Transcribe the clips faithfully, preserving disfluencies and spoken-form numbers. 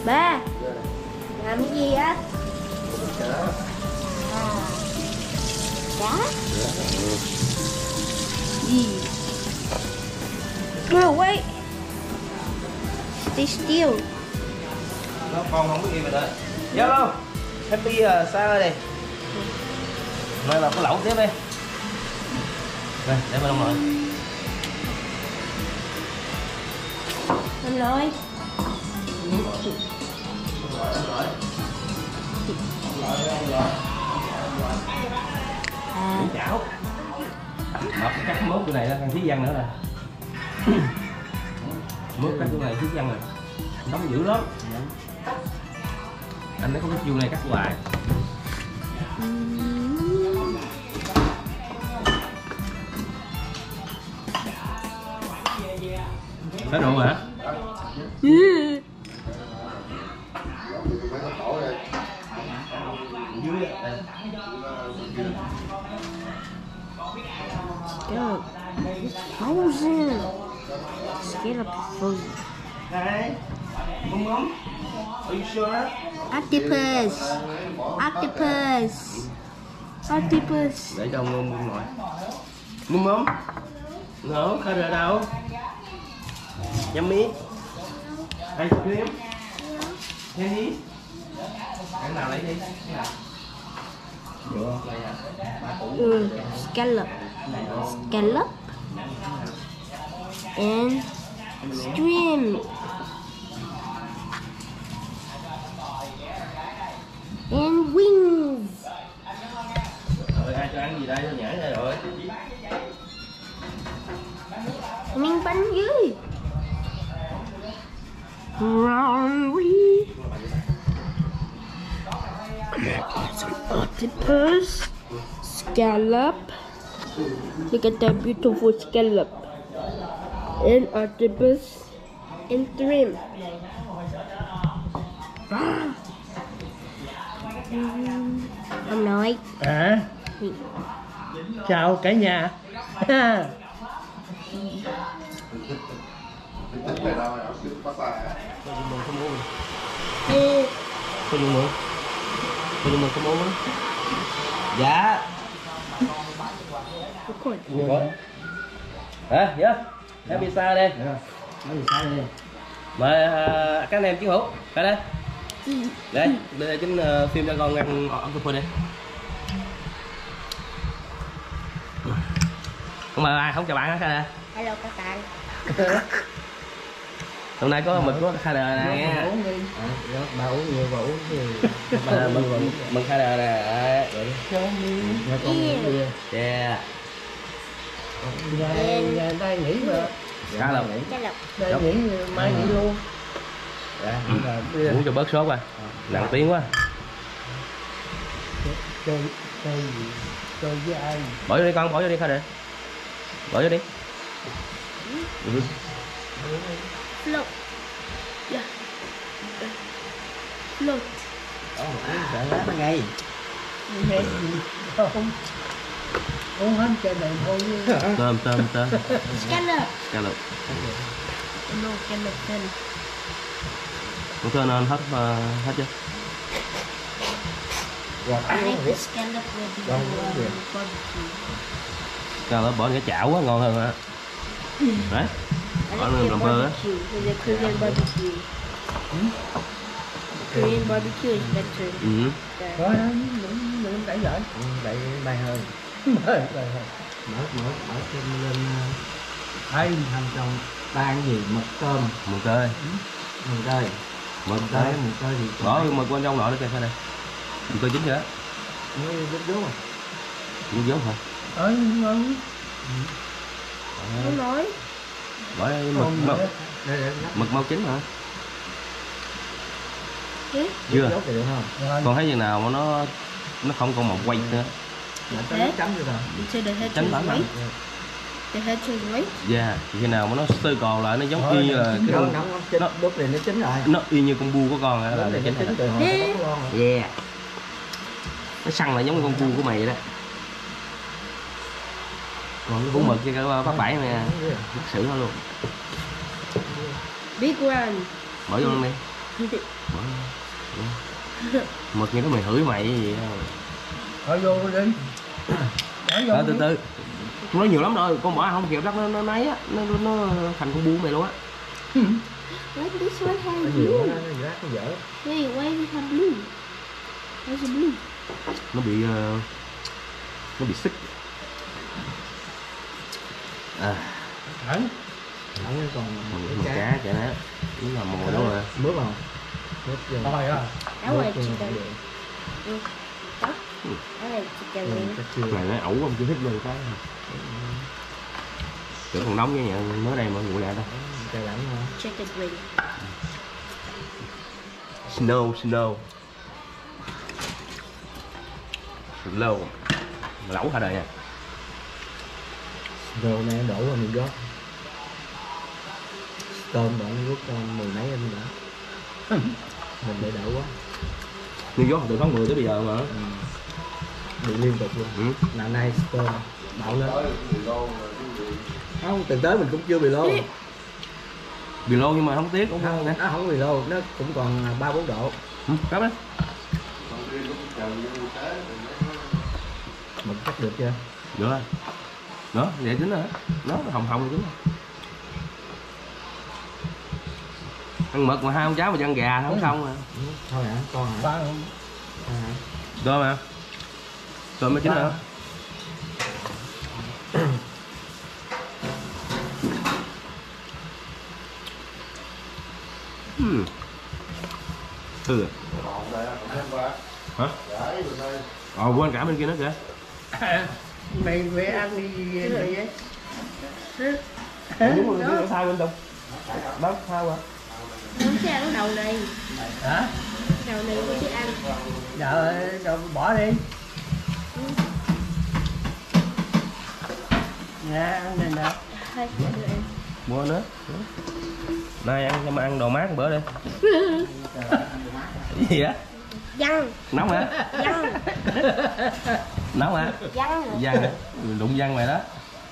Ba, làm cái gì á? Cá. À, cá? Gì? No, wait. Stay still. Nó con không có gì vậy đó. Dạ đâu. Happy uh, xa đây. Này là cái lẩu tiếp đi. Đây, để bên ông nội. Ông nội. À. Chảo. Mập cắt mốt cái này là thằng Thí Văn nữa rồi. Mốt cắt cái này Thí Văn rồi. Nóng dữ lắm. Anh mới có cái chiều này cắt hoài. Có đủ hả? Ừ. Scallop. Frozen. Scallop frozen. Hey, mum mum, are you sure? Octopus. Octopus. Octopus. Để cho ông mum mum ngồi. Mum mum. No, không ở đâu. Yummy. Ice cream. Candy. Cái nào lấy đi. Cái nào? Được không? Đây à. Ừ. Scallop. Scallop. And shrimp. And wings. Rồi ai cho ăn gì đây? Tôi nhảy ra rồi. Miếng bánh dưới. Rory. Octopus. Scallop. Look at that beautiful scallop. And octopus. And shrimp. Ông nội. À. Chào cả nhà. Ừ. Cô dùng mượn. Cô dùng mượn có muốn. Dạ. Hả? Dạ. Em bị xa đây. Mời uh, các anh em chiến hữu. Đây đây. Đây, đây chính uh, phim cho con ăn ẩm thực đi. Không mời ai, không chào bạn hả Kha? Hello các bạn. Hôm nay có mình có Kha nè nghe. Bà uống nhiều, bà uống nhiều. Mừng mừng mừng Kha nè nè. Nhà con uống bia. Yeah. Nhà đây nghỉ mà. Khá là Đây nghỉ mai nghỉ luôn. Uống cho bớt sốt à. Nặng tiếng quá. Chơi chơi gì? Chơi với ai? Bỏ vô đi con, bỏ vô đi Kha nè. Bỏ vô đi. Ừ. Float. Yeah. Float. Sợ lắm nó ngay. Không. Uống hết chai này thôi. Tôm tôm tôm. Scallop. Scallop. No scallop then. Con thưa nên hết uh, hết chưa? I think the scallop will be uh, barbecue. Scallop bỏ cái chảo quá ngon hơn hả? Đấy. Bỏ lên làm bơ á. The Korean barbecue. Korean barbecue is better. Ừ. Rồi đừng đừng đẩy lại. Đẩy bay hơi. Bay hơi. Mở mở mở thêm lên. Ai thành trong tan gì mực tôm, Mực tơi. mực tơi. Mực Tơi, tơi. mực tơi thì Bỏ mực bên trong nội để coi đây. Mực tơi chín rồi đó. nó rút rút à. Cũng dốt hả? Ờ ngon. Không nói. Bỏ mực mực, mực mau chín hả? Chứ? Chưa. Rút thì được không? Còn thấy gì nào mà nó nó không còn màu quay nữa. Chấm chấm được rồi. So the head Chấm is bánh white. lắm. The head is white. Dạ, khi nào mà nó sơ còn lại nó giống y là cái Nó con nó chín, đúc này nó chín rồi. nó y như con bu của con rồi đó là Đúc này chín nó chín từ hồi nó bóc lon rồi. yeah. Nó săn lại giống con bu của mày vậy đó. Còn cái cuốn mực kia cái bác bảy nè, mắc xử nó luôn. Big one. Bỏ vô luôn đi. Mực như đó mày hửi mày cái gì đâu. Thôi vô đi. Ờ, từ từ. Nó nhiều lắm rồi, con bỏ không kịp lắm nó nó nấy á, nó nó thành con bu mày luôn á. Let this one have Nó nhiều quá blue. nó rác nó dở. Hey, why we have blue? Where's the blue? Nó bị uh, nó bị xích. À, Thẳng. Thẳng còn mình cá cá kìa nó. Đúng là mồi đúng rồi. Mướp không? Mướp vô. Thôi á. That was chicken. Đó. Đó là chicken này. Cái này nó ẩu không chưa thích luôn cái. Tưởng còn nóng với nhờ mới đây mà nguội lại đâu. Trời lạnh hả? Chicken wing. Snow, snow. Low. Lẩu cả đời nha. Rồi này đổ vào miền gót. Tôm bạn rút con mười mấy anh đã. Mình để đổ quá. New York từ tháng mười tới bây giờ mà. Ừ. Bị liên tục luôn. Ừ. Nào nay tôm bạo lên. Không, từng tới mình cũng chưa bị lô. Bị lô nhưng mà không tiếc cũng Không, nè. nó không bị lô, nó cũng còn ba bốn độ. Ừ, cắp đó. Mình cắt được chưa? Được rồi. Đó, vậy tính rồi. Nó hồng hồng tính rồi. Ăn mực mà hai con cháu mà ăn gà không xong mà. Ừ. Thôi hả? Con hả? Ba không? Hả? Tôm hả? Tôm mới chín hả? Hmm. Thư à? Hả? Ờ, quên cả bên kia nữa kìa. Mày về ăn đi gì vậy? Đúng rồi, nó sao bên Tùng? Đó, sao à? Không sẽ ăn đầu này. Hả? Đầu này tôi sẽ ăn. Dạ, rồi bỏ đi. Dạ, ăn này nè. Thôi, đưa em. Mua nữa. Nay ăn cho mà ăn đồ mát một bữa đi. Cái gì á? Văn. Nóng hả? Văn. Nóng hả? Văn. Văn hả? Đụng văn mày đó.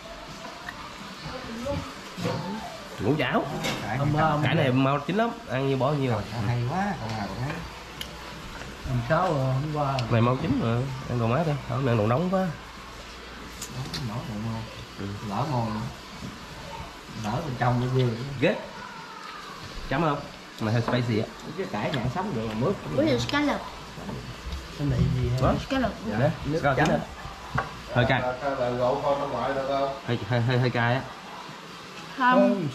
Ngũ chảo. Cải này mau chín lắm, ăn như bỏ nhiêu rồi. Hay quá, còn nào còn thấy. Hôm sáu rồi, hôm qua. Này mau chín rồi, ăn đồ mát đi, không ăn đồ nóng quá. Nổi đồ môn. Ừ. Lỡ môn. Lỡ bên trong nó ghê. Ghét. Chấm không? Mà hơi spicy á. Cái cải nhãn sống được là mướp. Ủa là scallop. Cái này gì hả? Đó. Scallop. Dạ, nước chấm. Hơi cay. Hơi hơi hơi, hơi cay á. Không.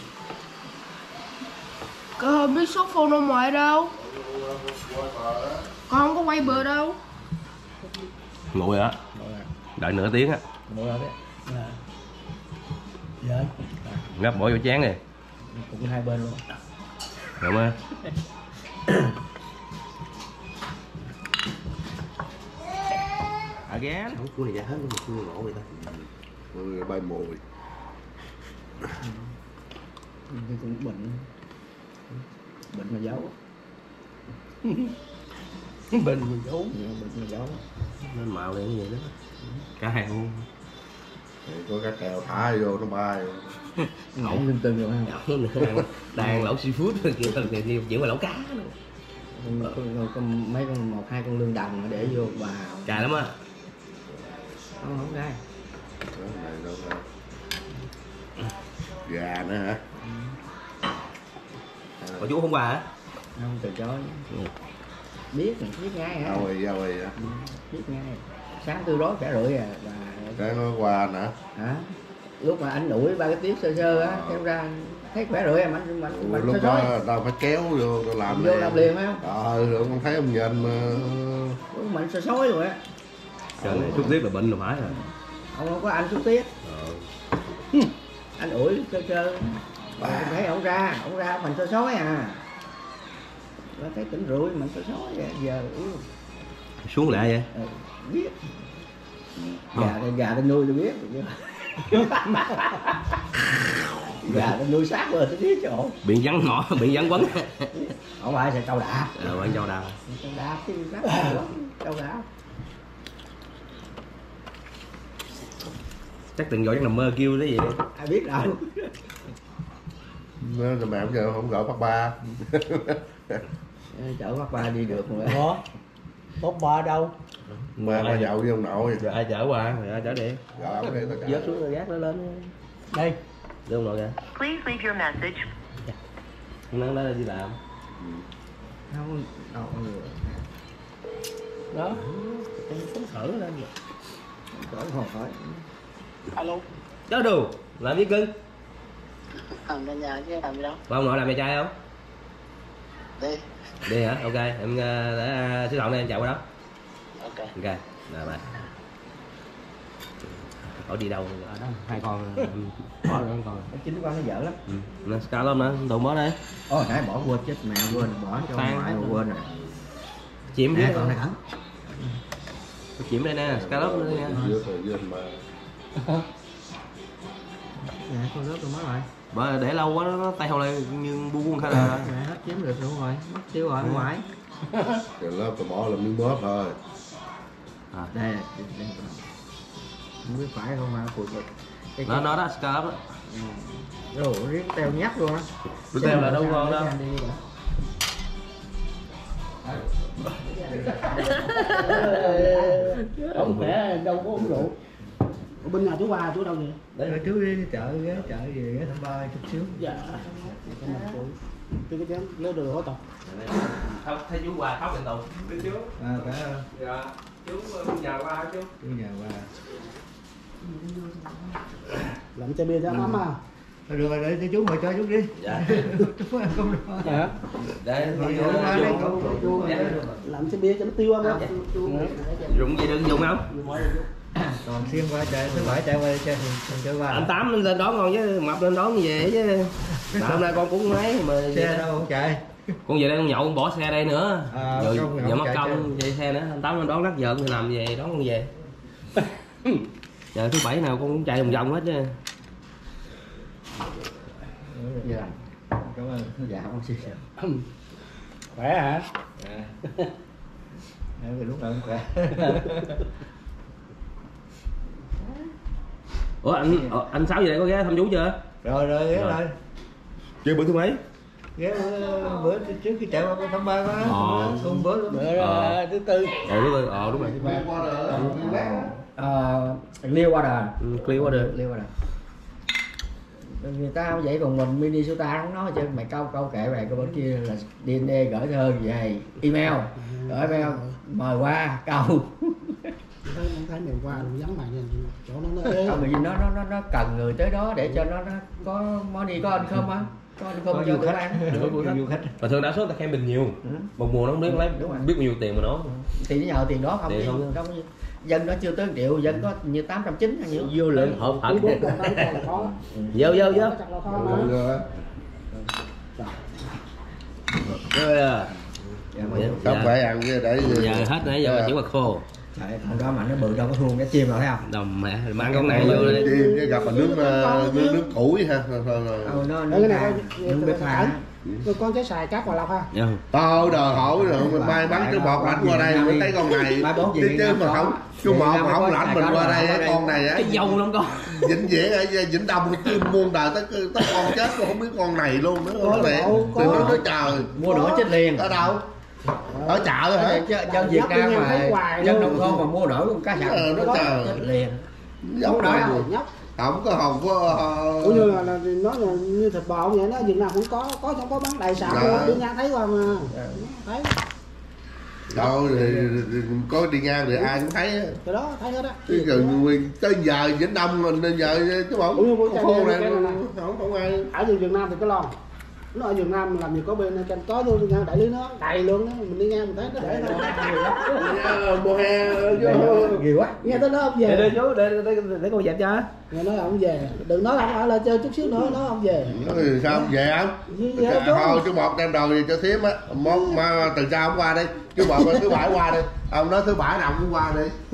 Con không biết sốt phone ở ngoài đâu. Con không có quay bờ đâu. Nguội á. Đợi nửa tiếng á. Nguội rồi đấy. Dạ. Ngắp bỏ vô chén đi. Cũng hai bên luôn. Được không? Again. Không cua này ra hết luôn, cua lỗ vậy ta. Người bay mồi. Cái cũng bệnh. Bệnh mà giấu. Bệnh mà giấu. Bệnh mà giấu. Nên màu này như vậy đó. Cả hai luôn. Có cá kèo thả vô nó bay. Ngỗng linh tinh rồi ha. Đang lẩu seafood kìa, thì thì chỉ mà lẩu cá nữa. Con, con, con, mấy con một hai con lương đồng mà để vô vào. Cài lắm á. Không không gai. Cái này đâu ra. Gà nữa hả? Bà chú hôm qua hả? Không từ chối. Ừ. Biết mình biết ngay hả? Đâu rồi, đâu rồi hả? Biết ngay. Sáng tôi đói cả rưỡi à và Cái nó qua nè. hả? Lúc mà anh đuổi ba cái tiếp sơ sơ á, kéo ra thấy khỏe rưỡi em anh mình Ủa, mình lúc soi sói. đó tao phải kéo vô tao làm Vô làm liền á. Ờ, rồi con thấy ông nhìn mà. Lúc mình soi sói rồi á. Trời này chút tiếp là bệnh rồi phải rồi. Ông không có anh xuất tiết. Ờ. Anh ủi sơ sơ. Rồi thấy ông ra, ông ra mình soi sói à. Rồi thấy tỉnh rưỡi mình soi sói à. Giờ ừ. Xuống lại vậy? Ừ, biết. Gà thì gà tôi nuôi tôi biết gà tôi nuôi sát rồi tôi biết chỗ Biển vắng ngõ, biển vắng quấn. không phải sẽ trâu đạp Ờ, quán châu đào. trâu đạp chứ sát trâu đạp Chắc từng gọi chắc nằm mơ kêu đấy vậy. ai biết đâu Nó mẹ giờ không gọi bắt ba. chở bác ba đi được rồi. Ủa? Bốc ba đâu? Mà qua nhậu với ông nội. Giờ ai chở qua, rồi ai chở đi. Rồi ông để tao trả. Vớt xuống rồi gác nó lên. Đây. Đưa ông nội kìa. Please leave your message. Nó đó là đi làm. Không, đâu người. Đó. Phấn khởi lên. Cỡ hồi hỏi. Alo. Đó đồ, làm gì cưng? Làm bên nhà chứ làm gì đâu. Ba ông nội làm nhà trai không? Đi. Đi hả? Ok, em uh, để uh, xíu lộn đây em chạy qua đó. Ok. Ok, rồi bye. Hỏi đi đâu? Ở đó, hai con bỏ rồi con. Chính con nó dở lắm. Ừ. Nè, Scar lắm nữa, tụi bó đây. Ồ, nãy bỏ quên chết mẹ quên, bỏ cho Tan. ngoại mà quên rồi. Chìm Nè, dưới còn này hả? chìm đây nè, Scar lắm nữa nha. Vừa thời gian mà. Nè, con rớt rồi mất rồi. Bởi để lâu quá nó tay hậu lại như bu buông khai là Nè, hết chiếm được đúng rồi, mất tiêu rồi ngoại. Rồi lớp tao bỏ làm miếng mớp thôi. à. Đây, đây. Không biết phải không mà cụt được. Cái Nó nó đó, Scar lắm đó. đồ riết teo nhắc luôn á. Đứa teo là đâu ngon đâu. Không khỏe đâu có uống rượu. Ở bên nhà chú ba chú đâu vậy? Đấy, chú đi chợ ghé chợ gì ghé thăm ba chút xíu. Dạ. Tôi cái chén lấy đồ hỗ trợ. Không, thấy chú Hòa khóc lên tù. Chú. À, phải không? Dạ. Chú nhà qua chú. Chú nhà qua. Làm chai bia cho ấm à. Thôi được rồi, để chú ngồi chơi chút đi. Dạ. Chú ăn không được. Dạ. Để Ngồi vô qua đây, cậu chú. Làm chai bia cho nó tiêu không? Rụng gì đừng dùng không? Còn xuyên qua chơi, thứ bảy chạy qua đây chơi chơi qua. Anh Tám lên đón con chứ mập lên đón về chứ. Nào hôm nay con cũng mấy mà Xe đâu không chạy. con về đây con nhậu con bỏ xe đây nữa. À, rồi không, giờ không mất chạy công chạy xe nữa. Anh Tám lên đón lát giờ con làm về đón con về. Giờ thứ bảy nào con cũng chạy vòng vòng hết chứ. Dạ. Cảm ơn. Dạ không xin chào. Khỏe hả? Dạ. Em lúc nào cũng khỏe. Ủa anh anh Sáu về đây có ghé thăm chú chưa? Rồi rồi ghé Rồi. rồi. Chưa bữa thứ mấy? Ghé bữa, bữa trước khi chạy qua con thăm ba đó. Ờ. Cùng bữa luôn. Bữa đó thứ tư. Ờ đúng rồi, ờ đúng rồi. Ờ, liêu qua đời. Ừ, clear qua được. Liêu qua đời. Người ta không vậy còn mình mini số ta không nói chứ mày câu câu kệ mày cái bên kia là đê en a gửi thư về email gửi email mời qua câu Thấy thấy mình qua mình vắng mày nhìn chỗ nó nó ế. không vì nó nó nó nó cần người tới đó để cho nó nó có money có anh không á có anh không cho tụi ăn Du khách. Và thường đa số ta khen bình nhiều. Ừ. Một mùa nó không biết lấy Đúng rồi. biết bao nhiêu tiền mà nó. thì nó nhờ tiền đó không Tiền chứ không. không chứ. Dân nó chưa tới triệu dân có như tám trăm chín hay nhiêu Vô lượng hợp thật. Bốn bốn trăm tám là khó. Vô vô vô. Chắc là khó mà. Rồi à. dạ, mà, Không phải ăn cái để Giờ hết nãy giờ chỉ mà khô. trời con đó mà nó bự đâu có thua cái chim nào thấy không Đồng mẹ mà ăn con này vô đi. chim với gặp mà nước ờ, nước nước củi ha. Thôi, thôi, thôi. ừ, nó Đây cái nó này nó bếp than Rồi con trái xài cát Hòa Lộc ha. Dạ. Tao đòi hỏi rồi mình may bắn cái bọt lạnh qua đây mới thấy con này Mai bốn gì chứ Việt chứ Nam mà có. không chú Việt một Nam mà không có lãnh Sài mình Gòn qua có đây đây. cái con này á Cái dâu lắm con. vĩnh viễn ở vĩnh đông chứ muôn đời tới tới con chết con không biết con này luôn nữa Có nó lẹ đâu, từ có. nó nói trời mua nổi chết liền ở đâu ở chợ hả dân Việt Nam Nhóc thấy mà hoài dân luôn. nông thôn mà mua nổi con cá sặc Ờ, nó nó chờ. chết liền giống Không nói nói đâu, nhóc. không có hồng có Cũng như là, là nó là như thịt bò vậy đó, Việt Nam cũng có, có trong có bán đầy sạp Dạ. luôn, đi ngang thấy qua mà. Thấy. đâu thì, thì có đi ngang thì ai cũng thấy á. Từ đó thấy hết á. chứ gần nguyên- tới giờ vĩnh đông mình bây giờ chứ Cũng như không bữa con chai khô bia này cái này nè. không không ai Ở dưới Việt Nam thì có lon. Nó ở Việt Nam làm gì có bên trên có luôn ngang đại lý nó đầy luôn á, mình đi ngang mình thấy nó để nó. mùa hè ghê quá Nghe tới đó ông Để về. đưa chú để để để con dẹp cho. Nghe nói ông về. Đừng nói ông ở lại chơi chút xíu nữa nói ông về. nói thì sao về không Gì vậy chú? thôi chú một đem đồ gì cho thím á món mà từ sau hôm qua đi chú một thứ bảy qua đi ông nói thứ bảy nào cũng qua đi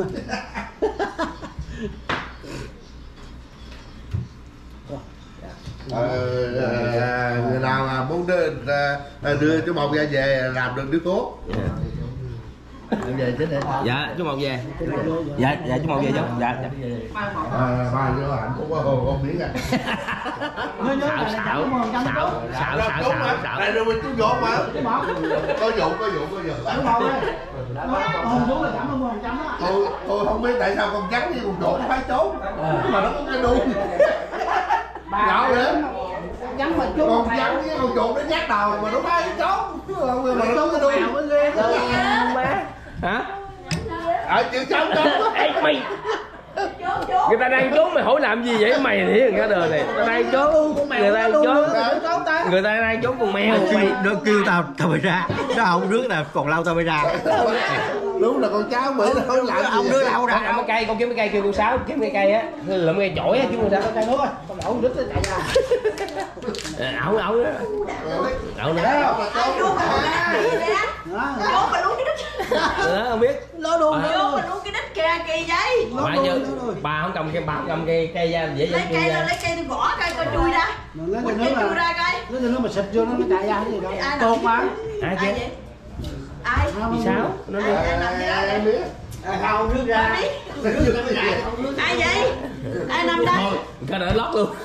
Ờ, ờ, người nào mà muốn đưa, ờ, đưa chú một ra về làm được đứa tốt Em về chết đi. Dạ chú Một về. Dạ dạ chú Một về chú. Dạ dạ. À, ba vô hạnh phúc quá không không biết à. Xạo xạo xạo xạo xạo xạo xạo. Đây rồi chú vô mà. Có vụ có vụ có vụ. Đúng không đấy? Hôm xuống là giảm hơn trăm đó. Tôi tôi không biết tại sao con trắng với con trộn nó phải trốn. Mà nó có cái đuôi. Nhỏ vậy. Trắng mà chú Con trắng với con trộn nó nhát đầu mà nó phải trốn. Mà nó có cái đuôi. Má. Hả? Ở chữ trống trống. Ê mày. Người ta đang trốn mày hỏi làm gì vậy mày thiệt cả đời này. Người ta đang trốn. Người ta đang trốn. Người ta đang trốn con mèo mày. Nó kêu tao tao mới ra. Nó không rước là còn lâu tao mới ra. Đúng là con cháu Mỹ nó không làm gì. Ông rước là không ra. Con cây con kiếm cái cây kêu con Sáu kiếm cái cây á. Lượm cây chổi á chứ con Sáu. Cây nước ơi, con đậu đứt nó chạy ra. Ẩu ẩu á. Ẩu nữa. Vô mà luôn cái đít. Đó không biết. Nó luôn. Vô mà luôn cái đít kìa, kỳ vậy. Bà như bà không cầm cái bà không cầm cây cây ra dễ dễ Lấy cây lên, lấy cây tôi gõ cây coi chui ra. Lấy Quýt cái cây nước chui ra coi. Lấy cái nước mà xịt vô nó nó chạy ra cái gì đâu. Ai Cột mà. Ai Ai chứ? vậy? Ai? Vì sao? Nó đi. Ai nằm dưới đó Em vậy? biết. Không rước ra. Ai vậy? Ai nằm đây? Cái đỡ lót luôn.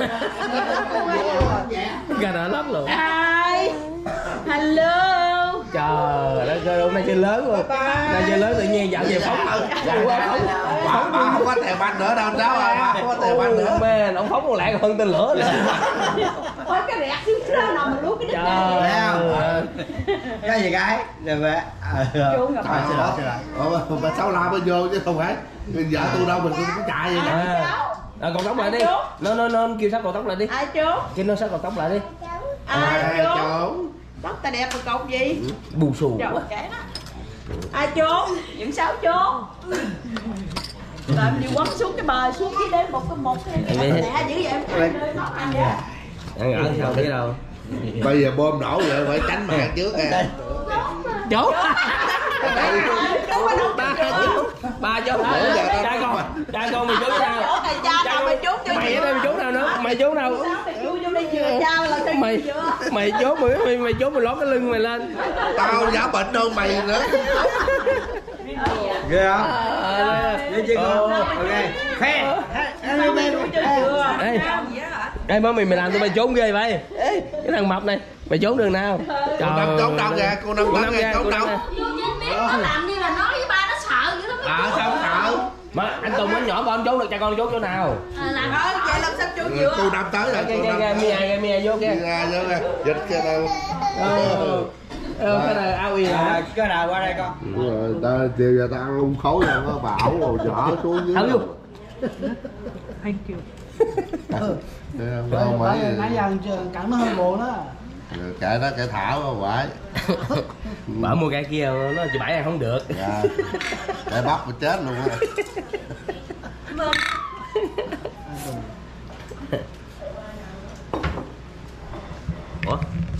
Cái đỡ lót luôn. Ai? Hello. Trời đất ơi, hôm nay chơi lớn luôn. Nay chơi lớn tự nhiên dạo về phóng. Dạo qua phóng. Bà, bà không có tè banh nữa đâu cháu ơi, bà không có tè banh nữa. Man, ông phóng còn lại còn hơn tên lửa nữa. Ôi cái rẹt xíu xíu nào mà luôn cái đít Trời ra. ơi. Cái gì cái? Rồi về. Chú gặp Thôi xin lỗi xin lỗi. Ủa, bà Sáu La mới vô chứ không phải. Vợ tôi đâu mình cũng chạy vậy nè. À, à, cột tóc lại đi. Nó nó nó kêu sắp cột tóc lại đi. Ai chú? Kêu nó sắp cột tóc lại đi. Ai chú? Trốn. Tóc ta đẹp mà cột gì? Bù xù Trời quá. kể đó. Ai chú? Những sao chú? Làm gì quấn xuống cái bờ xuống dưới đến một cái một cái lẹ dữ vậy em nơi nó ăn vậy. Ăn ở sao biết đâu. Bây giờ bom nổ vậy phải tránh mặt trước nha. Chốt. Chú Ba chốt. Ba chốt. Cha con. Cha con mày trốn nào? chỗ thầy cha nào mày trốn cho Mày ở đây mày trốn nào nữa? Mày trốn nào? mày chui vô đây vừa cha là sao Mày mày trốn mày mày mày trốn mày lót cái lưng mày lên. Tao giả bệnh hơn mày nữa. Ghê không? Ghê chưa con? Ok. Khoe. Ê. Ê mới mày mày làm tụi mày trốn ghê vậy. Ê, cái thằng mập này, mày trốn đường nào? Cô Năm trốn đâu kìa, cô Năm trốn kìa, trốn đâu? nó làm như là nói với ba nó sợ vậy đó. À sao không sợ? Mà anh Tùng anh nhỏ con trốn được, cha con trốn chỗ nào? Làm ơi vậy làm sao chú vừa? Cô Năm tới rồi, Kìa cô kìa Năm kìa, tới. Mia kìa, Mia vô kìa. Ra vô kìa, dịch kìa đâu. Ờ, cái này ao ì hả? Cái nào qua đây con? Đúng rồi, ta chiều giờ ta ăn un khối rồi nó bảo rồi dở xuống dưới. Ăn luôn. Thank you. Không Bởi mấy. nãy giờ cẳng nó hơi buồn đó. Kệ nó kệ thảo không phải. Bảo mua cái kia nó chị bảy ăn không được. Dạ. Để bắt mà chết luôn á. Ủa?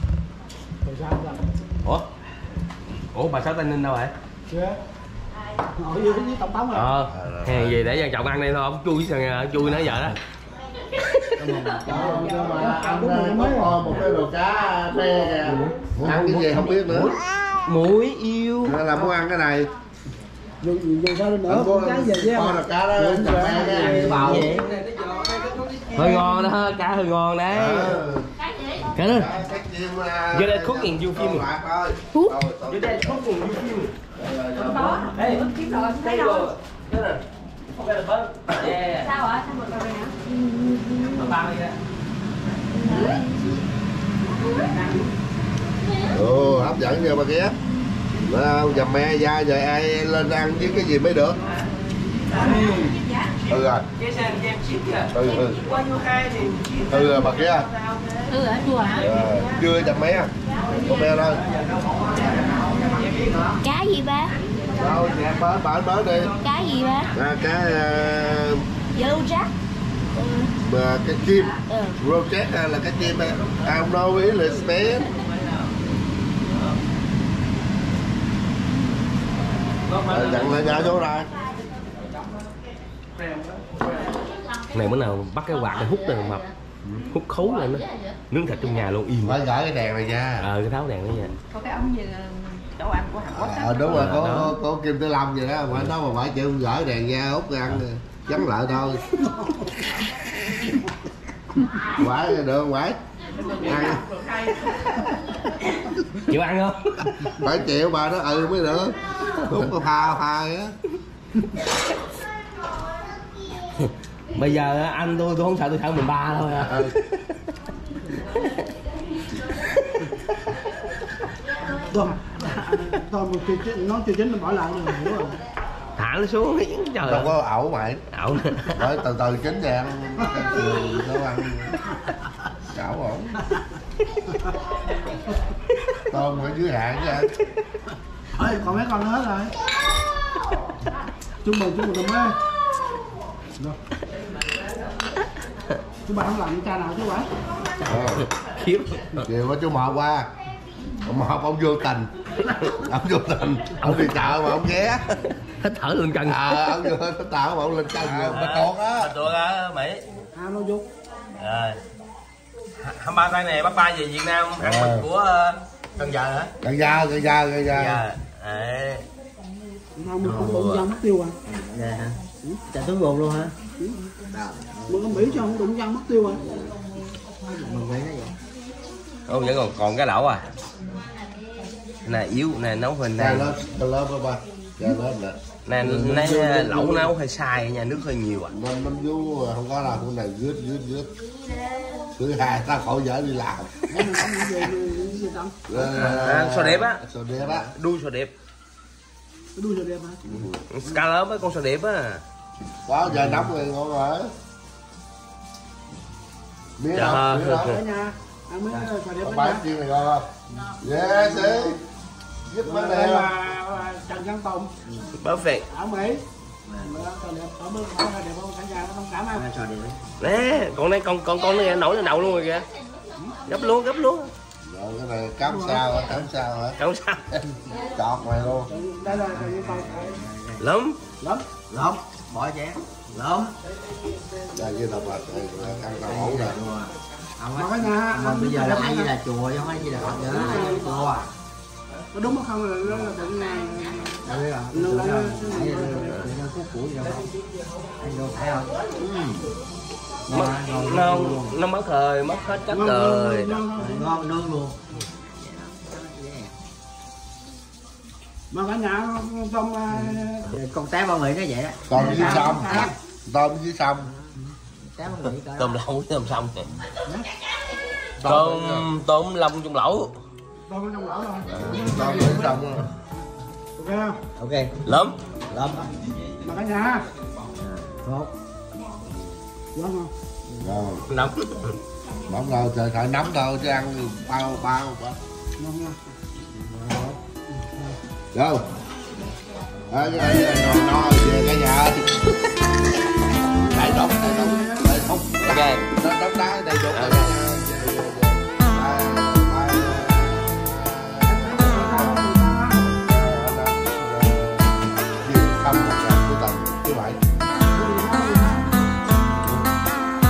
Ủa? Ủa bà Sáu Tây Ninh đâu vậy? Ngồi dưới dưới tổng thống rồi. Ờ, hàng gì để dân chồng ăn đây thôi, ông chui sang chui nãy giờ đó. Nhưng mà ăn mới thôi một cái đồ cá me kìa. Ăn cái gì không biết nữa. Muối yêu. Nên là muốn ăn cái này. Dù, dù sao nữa, Ăn con cái về với con em. là cá đó chặt me cái bào. Hơi ngon đó, cá hơi ngon đấy. Cái đó. Cái chim Vô đây cooking you film. Vô đây cooking you film. Ê, cái rồi. Cái này. Không phải là bớt. Yeah. Sao ạ? Sao một câu này hả? Ba mươi Ồ, hấp dẫn nha bà kia. Không, dầm me da giờ ai lên ăn với cái gì mới được. Ừ rồi. Ừ ừ. Ừ rồi bà kia. Ừ hả? Chua hả? Ờ, chưa dầm me. Có me thôi. Cá gì ba? Đâu, dạ bớt bớt bớt đi. Cá gì ba? À, cái uh, Yellow jack. mà cái chim. Ừ. Rocket là cái chim á. I don't know it là Spain. Ờ, dặn lại nhà chỗ rồi. Này bữa nào bắt cái quạt để hút lên mập. Hút khấu lên đó. Nướng thịt trong nhà luôn im. Phải gỡ cái đèn này ra. Ờ cái tháo đèn đó nha. Có cái ống gì chỗ ăn của Hàn Quốc. Ờ đúng rồi, có, có, có Kim Tử Long vậy đó, phải nói mà phải chịu gửi đèn ra út ra ăn vắng lại thôi. Quái được không quái? Ăn. Chịu ăn không? Phải chịu bà đó ừ mới được. Út có pha pha á. Bây giờ anh tôi tôi không sợ, tôi sợ mình ba thôi à. Ừ. Rồi, rồi một chuyện chính, nói chuyện chính là bỏ lại rồi, hiểu rồi. Thả nó xuống trời. Đâu có ẩu mày. Ẩu. Rồi từ từ chín ra ăn nấu ăn. Ẩu ổn. Tôm ở dưới hạn chứ anh. Ơi, còn mấy con nữa rồi. Chúc mừng, chúc mừng tụi mê. Rồi. Chú bà không làm cha nào chứ phải? Ờ. Khiếp. Chiều có chú Mọt qua. Ông Mọt ông vô tình. Ông vô tình. Ông đi chợ mà ông ghé. Thích thở lên chân. Ờ, ông vô thích thở mà ông lên chân. Mà tuột á. Mà tuột á, Mỹ. À, nó vô. Rồi. Hai ba tay này, bác ba về Việt Nam ăn Ờ. mình của Cần Giờ hả? Cần Giờ, Cần Giờ, Cần Giờ. Dạ. Đấy. Không, mình không đụng răng mất tiêu à. Dạ hả? Chả tướng bột luôn hả? Mình không Mỹ cho không đụng răng mất tiêu à. Mình nghĩ nó vậy. Không, vẫn còn còn cái lẩu à. Này yếu, này nấu hình Ra này. lên, ra lên ba ba. Ra lên nè. Này nãy lẩu nấu hơi sai nha, nước hơi nhiều à. Mình năm vú không có làm con này gướt gướt gướt. Thứ hai ta khỏi dở đi làm. Mình không nghĩ về gì đâu. À, sò đẹp á. Sò đẹp á. Đuôi sò đẹp. Cái đuôi rồi đẹp hả? Cá lớn với con sò đẹp á. Có giờ nóng rồi ngon rồi. Miếng Dạ. đâu, miếng đâu. Ở nhà, ăn mấy cái xà đẹp Có ở bánh nhà. chiên này ngon không? Yes, sí. Giúp bánh Đây này không? là Trần Văn Tùng Perfect. ở Mỹ. Xà đẹp ở Mỹ, ở đẹp không? Cả nhà nó thông cảm không? Cho đi. Nè, con này con con con này nổi lên đậu luôn rồi kìa. Gấp luôn, gấp luôn. Rồi cái này cắm sao hả? Cắm sao hả? Không sao. Chọt mày luôn. Đây là Trần Văn Tùng. Lắm. Lắm. Lộn, bỏ chén. Lộn. Đây cái nào mà ăn tao ổn rồi. Không Mà á. cả nhà Mà bây giờ là ăn ai cái là chùa chứ không phải gì là Phật nữa, ai là chùa. nó đúng hay không là nó là cũng là Đâu biết rồi. Đúng rồi. Ai là nó phúc của gì đâu. Anh đâu thấy không? Mất, nó nó mất rồi, mất hết chất rồi. Ngon nướng luôn. Mà cả nhà trong Con té bao Mỹ nó vậy á. Tôm với sông. Tôm với sông. Té bao Mỹ cỡ đó. Tôm lẩu với tôm xong kìa. Tôm tôm lông trong lẩu. tôm trong lẩu rồi. Tôm với sông. Ok không? Ok. Lắm. Lắm. Mà cả nhà Tốt. ngon không? Rồi. Nóng. Nóng đâu, trời phải nóng đâu chứ ăn bao bao bao. Ngon ngon. Đâu? À, no, no, về cả nhà ơi. Đại đóng, đại đóng, đại đóng. Ok. Đóng đóng đá, đại đóng. Ok. Không, thứ tuần, thứ bảy.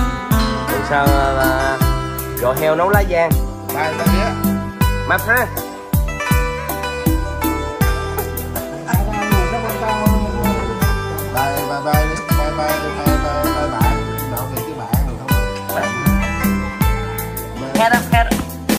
Rồi sao uh, gò heo nấu lá giang. Đây, đây nhé. Mập ha.